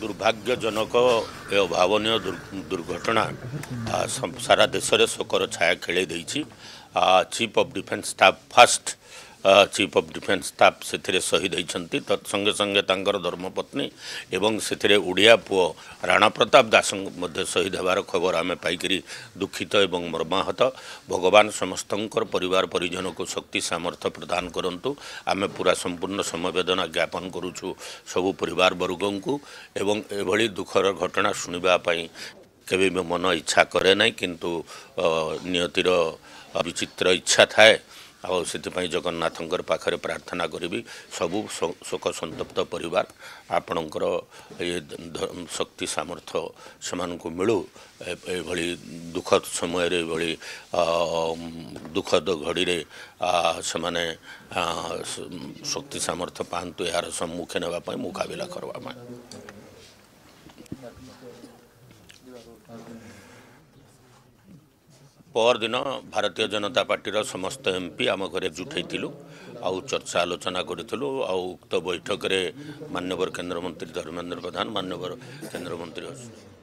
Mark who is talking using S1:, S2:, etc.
S1: दुर्भाग्यजनक ए अभावनीय दुर्घटना सारा देश में शोकर छाया खेले chief of defence staff first chief of defence staff से शहीद होती तत्संगे संगे धर्मपत्नी एवं से उड़िया पुओ राणा प्रताप दास शहीद होवार खबर आम पाइक दुखित एवं मर्माहत। भगवान समस्त परिवार परिजन को शक्ति सामर्थ्य प्रदान करंतु। आम पूरा संपूर्ण समवेदना ज्ञापन करुचु सबु परिवार वर्गों को एवं एभली दुखर घटना शुणापी केवे भी मन इच्छा करे ना किंतु नियतिर विचित्र इच्छा थाए और से जगन्नाथंकर पाखरे प्रार्थना करी सबु शोक संतप्त परिवार आपणकर ये शक्ति सामर्थ्य से मिलू एभली दुखद समय रे दुखद घड़ी रे से शक्ति सामर्थ्य पातु यार सम्मुखीन होगा मुकाबला करवा। पर दिन भारतीय जनता पार्टी समस्त एमपी आम घर एकजुट होइथिलु आउ चर्चा आलोचना करूँ उक्त बैठक में माननीय केंद्रमंत्री धर्मेंद्र प्रधान माननीय केंद्रमंत्री